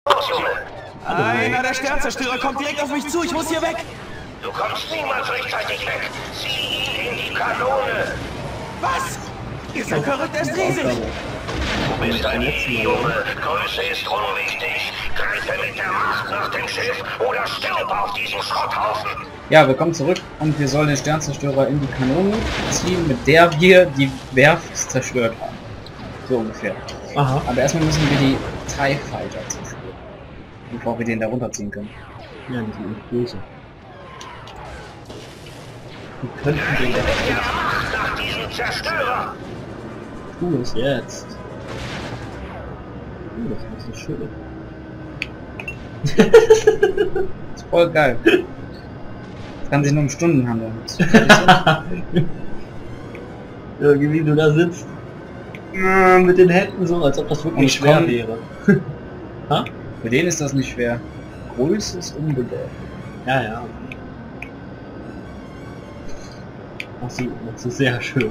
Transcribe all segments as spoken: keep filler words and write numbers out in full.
Los, Junge! Einer der Sternzerstörer kommt direkt auf mich zu. Ich muss hier weg. Du kommst niemals rechtzeitig weg. Zieh ihn in die Kanone. Was? Dieser Verrückte ist riesig. Du bist ein Easy, Junge. Größe ist unwichtig. Greife mit der Macht nach dem Schiff oder stirb auf diesem Schrotthaufen. Ja, wir kommen zurück und wir sollen den Sternzerstörer in die Kanone ziehen, mit der wir die Werft zerstört haben. So ungefähr. Aha. Aber erstmal müssen wir die TIE Fighter zerstören, bevor wir den da runterziehen können. Ja, die sind nicht böse. Wir könnten den Mit der Macht nach diesem Zerstörer. Tu es jetzt. Uh, das ist so schön. Das ist voll geil. Das kann sich nur um Stunden handeln. Irgendwie du da sitzt. Mit den Händen so, als ob das wirklich Und schwer komm. wäre. Ha? Für den ist das nicht schwer. Größe ist unbedeutend. Ja, ja. Das ist, das ist sehr schön.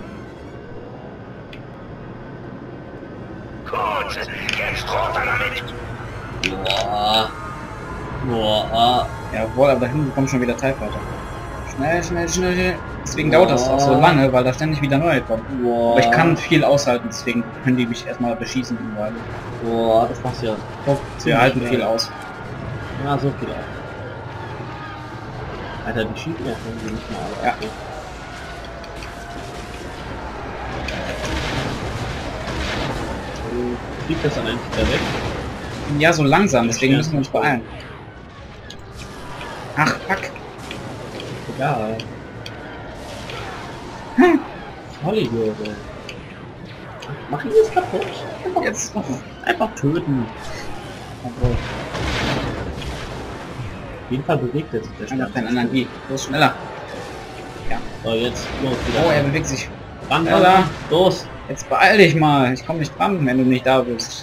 Gut, jetzt runter damit. Boah. Boah. Jawohl, aber da hinten kommen schon wieder TIE Fighter. Schnell, schnell, schnell, schnell. Deswegen dauert das auch so lange, weil da ständig wieder neue kommen. Boah. Aber ich kann viel aushalten, deswegen können die mich erstmal beschießen überall. Boah, das machst du ja. Top. Sie halten viel aus. Ja, so viel auch. Alter, die schießen ja irgendwie nicht mal alle. Ja. Okay. Fliegt das dann eigentlich wieder weg? Ja, so langsam, deswegen müssen wir uns beeilen. Ach, fuck. Egal. Hm. Hollywood. Mach ihn jetzt kaputt. Einfach, Jetzt. einfach töten. Auf jeden Fall bewegt er sich der Ich hab keine Stern. Energie. Los, schneller. So, jetzt los wieder. Oh, er bewegt sich. ran, ran, schneller. ran. Los, Jetzt beeil dich mal. Ich komme nicht dran, wenn du nicht da bist.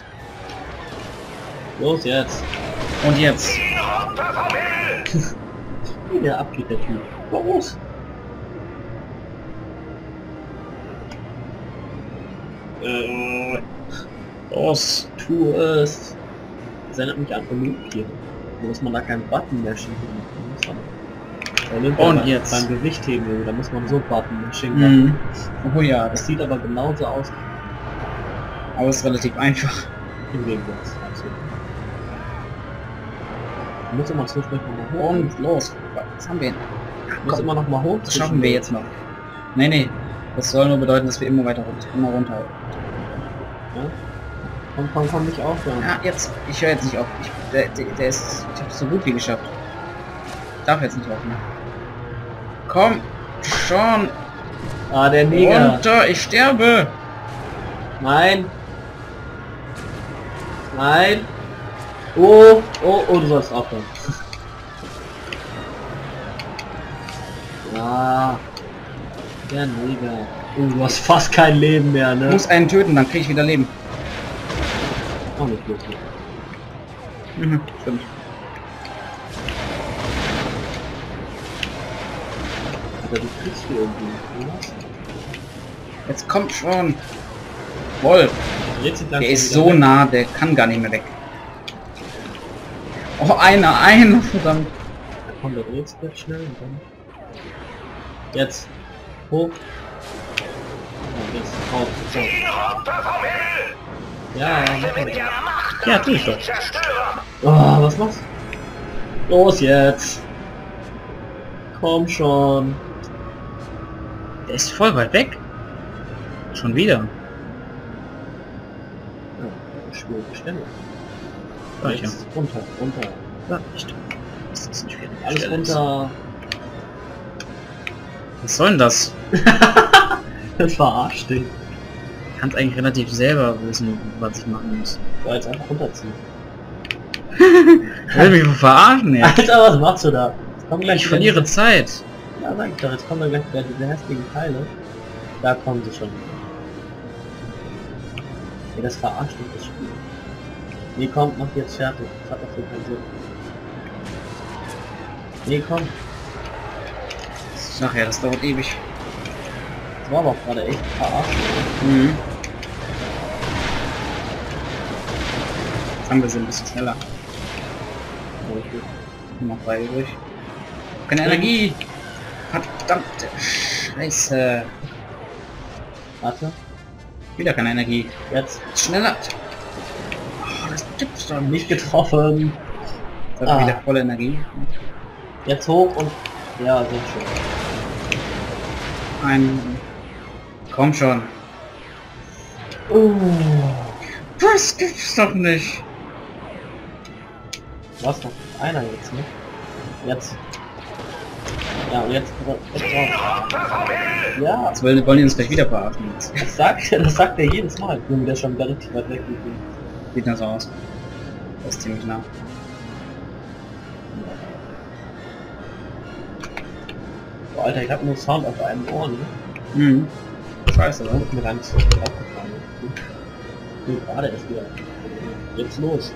los jetzt. Und jetzt. Zieh runter vom Himmel. Wie der abgeht, der Typ. Los. Äh, Los. tu es. Das erinnert mich an Olympia. Wo muss man da keinen Button mehr schieben. Olympia Und beim- jetzt. Beim Gewichtheben, da muss man so Button mashing. Mhm. Oh ja, Das das sieht aber genauso aus aber ist relativ einfach. im Gegensatz. Absolut. Du musst immer zwischendurch noch mal hoch. Und los. Was haben wir denn? Du musst immer noch mal hoch. Das schaffen wir jetzt noch. Nee, nee. Das soll nur bedeuten, dass wir immer weiter runter, immer runter. Ja? Komm, komm, komm, nicht aufhören. Ja, jetzt. Ich höre jetzt nicht auf. Ich, der, der, der ist. Ich habe es so gut wie geschafft. Ich darf jetzt nicht aufhören. Komm. Schon. Ah, der Neger. Runter. Ich sterbe. Nein. Nein. Oh, oh, oh, du sollst aufhören. Ja. Der Neger. Oh, du hast fast kein Leben mehr, Ich ne? muss einen töten, dann kriege ich wieder Leben. Auch nicht wirklich. Mhm, stimmt. Aber du kriegst hier irgendwie, oder? Jetzt kommt schon. Woll. Dreht sich langsam Der ist wieder so weg. nah, der kann gar nicht mehr weg. Oh, einer, einer, verdammt. Da kommt der dreht sich jetzt schnell und dann... Jetzt. Hoch. Und jetzt raus. So. Zieh runter vom Himmel. Ja, Greife mach mit mal. der Macht Ja, nach tu ich diesem doch. Zerstörer. Oh, was machst du? Los jetzt! Komm schon! Der ist voll weit weg. Schon wieder. Ja, schwierige Stelle. Ja, ich Jetzt runter, runter. Ja, stimmt. Das ist ein schwieriger Alles Stelle. runter. Was soll denn das? Das verarscht dich. Ich kann eigentlich relativ selber wissen, was ich machen muss. So, jetzt einfach runterziehen. Ich will mich wohl verarschen jetzt. Alter, was machst du da? Jetzt kommen gleich Ich wieder verliere diese- Zeit. Ja, sag ich doch, jetzt kommen da gleich wieder diese hässlichen Teile. Da kommen sie schon. Ey, das verarscht dich, das Spiel. Nee, komm, mach jetzt fertig. Das hat doch so keinen Sinn. Nee, komm. Ach ja, das dauert ewig. Das war aber auch gerade echt verarscht. Mhm. Jetzt haben wir sie ein bisschen schneller. Noch drei übrig. Keine Energie! Verdammte Scheiße! Warte. Wieder keine Energie. Jetzt. Schneller! Oh, das gibt's doch nicht. Nicht getroffen. Das Ah. wieder volle Energie. Jetzt hoch und... Ja, sehr schön. Ein... Komm schon. Uh. Das gibt's doch nicht. Was noch? Einer jetzt, ne? Jetzt. Ja, und jetzt... jetzt drauf. Ja, Jetzt wollen, wollen die uns gleich wieder verarschen. das sagt, das sagt er jedes Mal. Junge, der ist schon wieder richtig weit weg. Sieht das so aus. Das ist ziemlich nah. Boah, Alter, ich hab nur Sound auf einem Ohr, ne? Mhm. Scheiße, oder? Ist mir gar nicht so aufgefallen. Nee, gerade ist wieder. Jetzt los.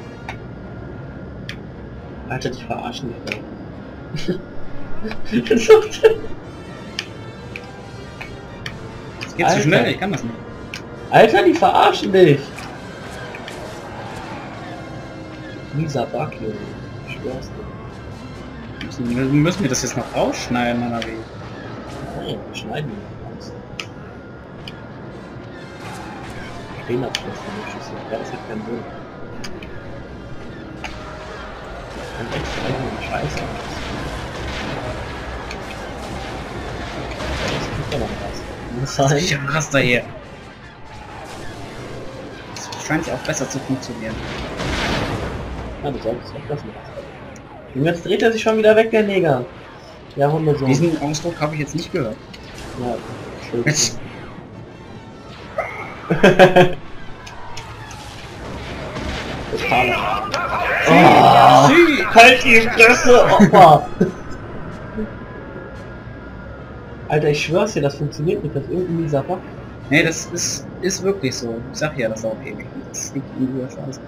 Alter, dich verarschen nicht. Das geht Alter. zu schnell, ich kann das nicht. Alter, die verarschen dich! Mieser Bug, Junge. Ich schwör's dir. Müssen, müssen wir das jetzt noch rausschneiden, oder wie? Nein, wir schneiden ihn raus. Stehabschluss von der Schüssel. Ja, das hat keinen Sinn. Ein extra eigenen Scheiße. Das kriegt aber was. Muss sein. Ich hasse da hier. Das scheint ja auch besser zu funktionieren. Ja, du solltest auch das machen. Und jetzt dreht er sich schon wieder weg, der Neger. Ja, Hunde so. Diesen Ausdruck habe ich jetzt nicht gehört. Ja, schön. Jetzt. Total. Ah. Halt die Fresse, Opa! Alter, ich schwör's dir, das funktioniert nicht, das ist irgendwie dieser Bug. Nee, das ist, ist wirklich so. Ich sag ja, das auch ewig. Das liegt in dieser Scheiße.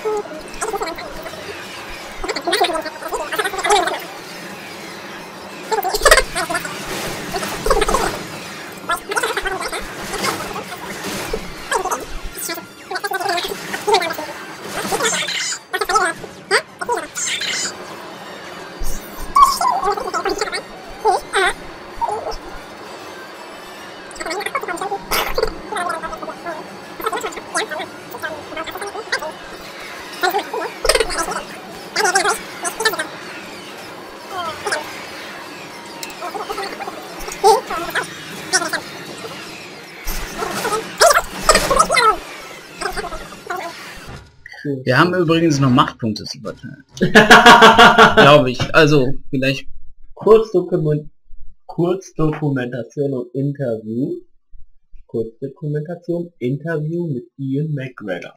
Wir haben übrigens noch Machtpunkte zu verteilen. Glaube ich. Also, vielleicht... Kurzdokument Kurzdokumentation und Interview. Kurzdokumentation, Interview mit Ian McGregor.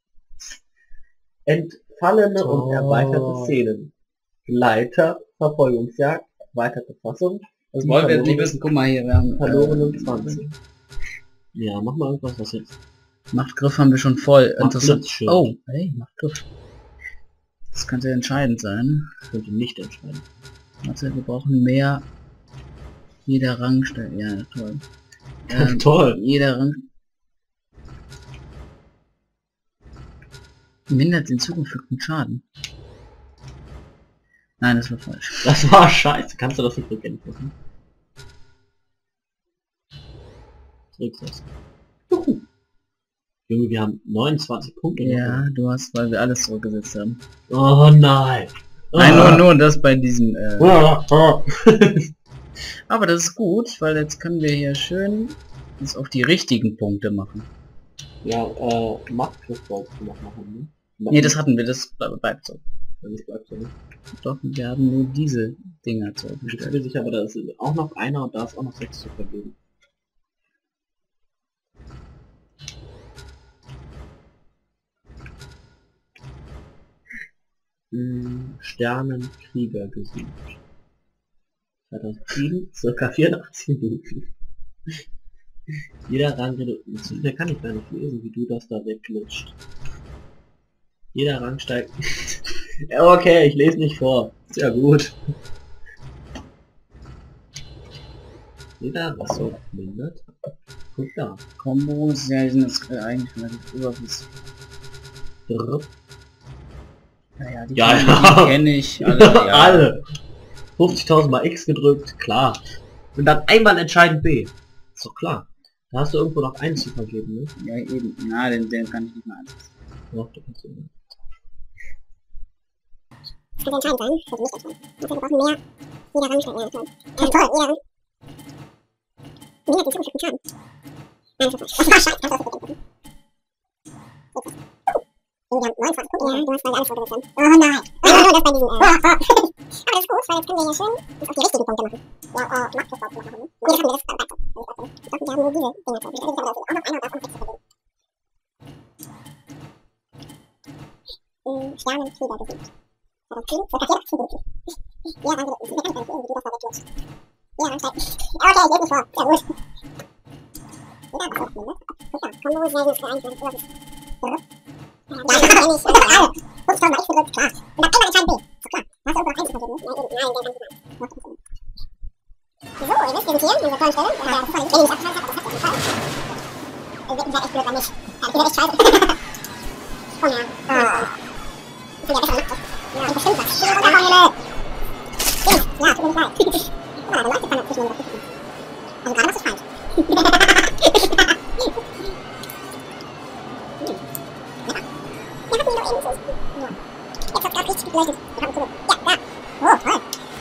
Entfallene Oh. und erweiterte Szenen. Leiter, Verfolgungsjagd, erweiterte Fassung. Das wollen wir jetzt nicht wissen. Guck mal hier, wir haben... Verlorenen äh, zwanzig. Ja, mach mal irgendwas, was jetzt... Machtgriff haben wir schon voll. Interessant. Blitzschirm. Oh, hey, Machtgriff. Das könnte entscheidend sein. könnte nicht entscheiden. Warte, wir brauchen mehr... Jeder Rangstelle. Ja, toll. Ähm, Toll. Jeder Rang... Mindert den zugefügten Schaden. Nein, das war falsch. Das war scheiße. Kannst du das nicht rückgängig machen? Zurücksetzen. Juhu. Junge, wir haben neunundzwanzig Punkte. Ja, du hast, weil wir alles zurückgesetzt haben. Oh nein. Nein, nur, nur das bei diesem... Äh, Ah, ah. aber das ist gut, weil jetzt können wir hier schön uns auf die richtigen Punkte machen. Ja, äh, Machtgriff wolltest du noch machen, ne? Ne, das hatten wir, das ble- bleibt so. Das bleibt so, ne? Doch, wir haben nur diese Dinger Ich bin zurückgestellt. sicher, aber da ist auch noch einer und da ist auch noch sechs zu vergeben. Hm, Sternenkrieger gesucht. zweitausendsieben, circa vierundachtzig Minuten. Jeder Rang reduziert. So schnell kann ich gar nicht lesen, wie du das da wegglitscht. Jeder Rang steigt. Ja, okay, ich lese nicht vor. Sehr gut. Jeder Rang mindert. Guck da. Kombos, ja, die sind jetzt äh, eigentlich relativ überflüssig. Drrr. Naja, die Ja, kenn- ja. die kenne ich alle. Ja. Alle. fünfzigtausend mal X gedrückt, klar. Und dann einmal entscheidend B. Ist doch klar. Da hast du irgendwo noch einen zu vergeben, ne? Ja, eben. Na, den, den kann ich nicht mehr einsetzen. Doch, du kannst ihn. Das könnte entscheidend sein, das sollte nicht entscheiden. Also wir brauchen mehr. Jeder Rang steigt, ja, toll. Ja, toll, jeder Rang. Mehr hat den zugefügten Schaden. Nein, das ist falsch. Das war scheiße, ich hab das vergessen. Wir haben neunundzwanzig Punkte, ja, du hast, weil wir alles vorgesetzt haben. Oh nein! Oh, nur das bei diesen, äh... Aber das ist gut, weil jetzt können wir hier schön uns auf die richtigen Punkte machen. Ja, äh, Macht das wolltest du noch machen, ne? Nee, das haben wir, das bleibt so. Ich dachte, wir haben nur diese Dinger vorgestellt. Ich glaube, da ist auch noch einer und da ist auch noch sechs zu vergeben. Sternenkrieger gesucht. zweitausendsieben, circa vierundachtzig Minuten. Ja, danke, ich kann gar nicht sehen, wie du das da weglutscht. Ja, dann steigt. Okay, ich lese nicht vor. Sehr gut. Jeder was aufnehmen, ne? Guck da, Kombo, sehr gut, eigentlich, wenn ich sowas ist. Ja, ich kann nicht, also alle. fünfzigtausend mal X gedrückt, klar. Und dann einmal entscheiden B. Ist doch klar. Da hast du irgendwo noch eins zu vergeben, ne? Nein, eben, nein, den kannst du nicht. So, ihr wisst, wir sind hier, in dieser tollen Stelle. Und der Zufall, wenn ihr mich abgeschaltet habt, das habt ihr Fall. Also, ihr seid echt blöd, wenn nicht. Ja, ihr seid echt scheiße. Oh ja. Oh. Ich bin ja besser gemacht. Ja, ich bestimmt was. Ja, Freunde! Dings, ja, tut mir nicht leid. Guck mal, da läuft es dann dazwischen, wenn du das richtig machst. Also gerade machst du es falsch. Ja, wir hatten ihn doch eben so. Ja. Jetzt hat's gerade richtig geleuchtet. Wir haben zurück. Ja, da. Oh, toll.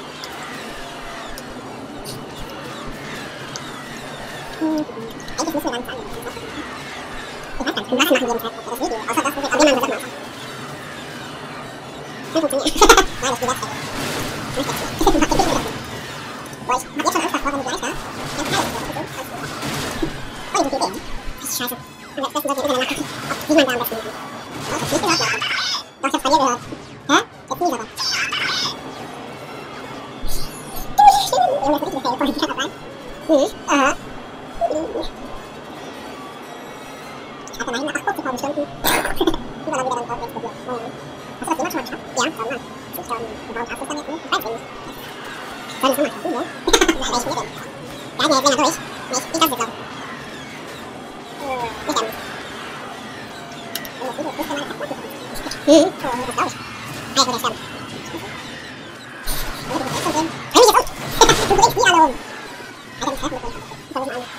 Hm, eigentlich müssen wir dann sagen, ich weiß gar nicht, was machen wir jedenfalls auf das Video, außer dass wir jetzt auch immer eine Sache machen. Kann funktionieren. Nein, das ist die Webseite. Nicht das nicht. Boah, ich hab jetzt schon Angst davor, wenn du gleich da ein Teil ist. Oh, die gute Idee. Das ist scheiße. Am besten sollte ich Internet nachgucken, ob wie man da am besten macht. Oh, das ist nicht gehört, ja. Doch, ich hab's bei dir gehört. Hä? Jetzt nie aber. Wir haben das richtige Feld vor dem Körper rein. Hm, aha. Ich hatte mal hin nach achtzig Stunden. dann wieder dann drauf explodiert. Hast du das jemand schon mal geschafft? Ja, schon mal. Ich glaube, gebaut hast du es dann jetzt nicht? Weiß ich nicht. Soll ich es mal tun, ne? Ja, welchen wir denn? Ja, wir gehen da durch. Nee, ich kann es jetzt auch. Nicht ganz. Wenn das Video ist, dann mal das machen. Hm, das glaube ich. Ah, ich will ja sterben. Hör mich jetzt auf! Du bringst die alle um! Alter, die treffen mich nicht. Ich versuche mal.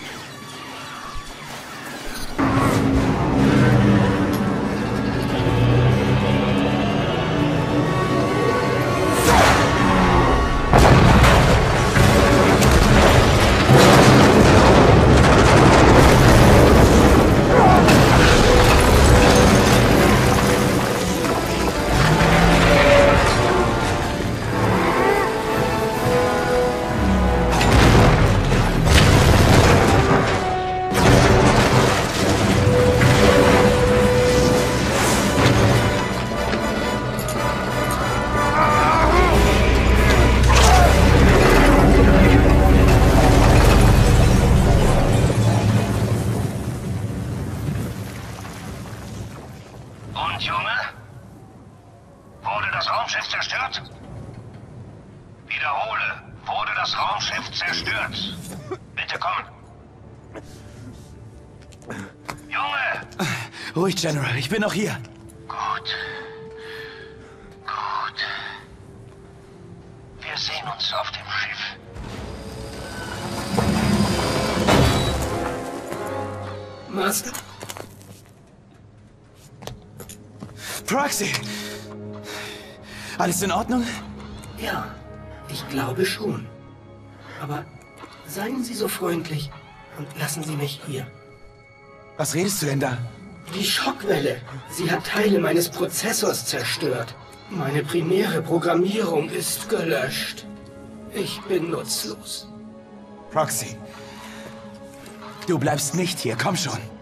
Und, Junge? Wurde das Raumschiff zerstört? Wiederhole. Wurde das Raumschiff zerstört? Bitte komm. Junge! Ruhig, General. Ich bin noch hier. Gut. Gut. Wir sehen uns auf dem Schiff. Master? Proxy! Alles in Ordnung? Ja, ich glaube schon. Aber seien Sie so freundlich und lassen Sie mich hier. Was redest du denn da? Die Schockwelle. Sie hat Teile meines Prozessors zerstört. Meine primäre Programmierung ist gelöscht. Ich bin nutzlos. Proxy. Du bleibst nicht hier. Komm schon.